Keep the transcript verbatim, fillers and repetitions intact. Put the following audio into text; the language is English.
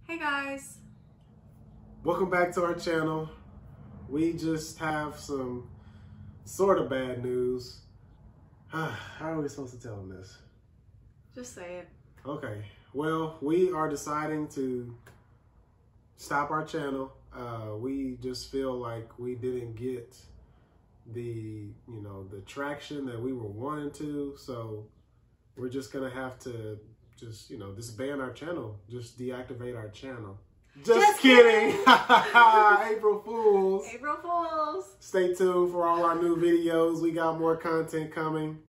Hey guys. Welcome back to our channel. We just have some sort of bad news. How are we supposed to tell them this? Just say it. Okay. Well, we are deciding to stop our channel. Uh, we just feel like we didn't get the, you know, the traction that we were wanting to. So we're just going to have to just, you know, disband our channel. Just deactivate our channel. Just, just kidding. kidding. April Fools. April Fools. Stay tuned for all our new videos. We got more content coming.